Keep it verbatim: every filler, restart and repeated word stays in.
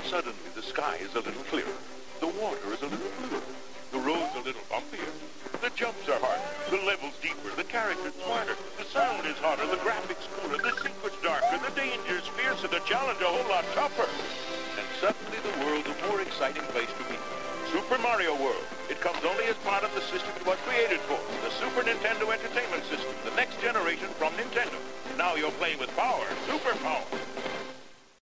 Suddenly, the sky is a little clearer. The water is a little bluer. The road's a little bumpier. The jumps are harder. The level's deeper. The character's smarter. The sound is hotter. The graphics cooler. The secret's darker. The danger's fiercer. The challenge a whole lot tougher. And suddenly, the world's a more exciting place to be. Super Mario World. It comes only as part of the system it was created